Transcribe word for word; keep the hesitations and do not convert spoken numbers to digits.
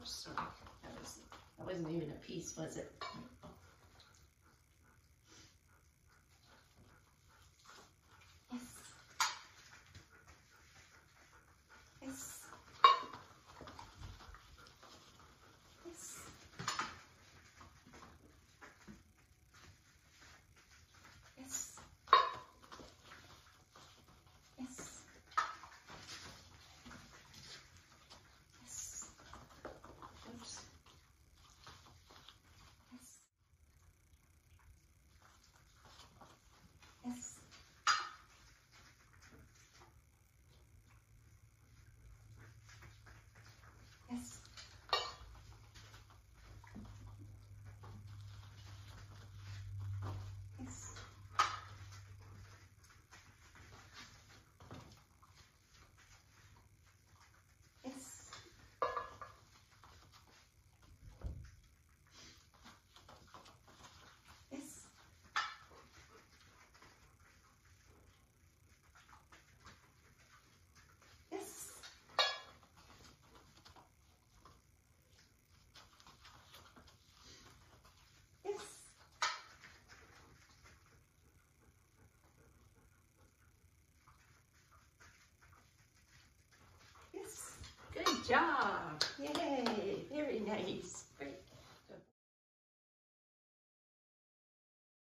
sorry. That was that wasn't even a piece, was it? Yes. Yes. Yes. Yes. Yes. Yes. Oops. Yes. Yes. Yes. Yes. Yes. Yes. Yes. Yes. Yes. Good job. Yay. Very nice.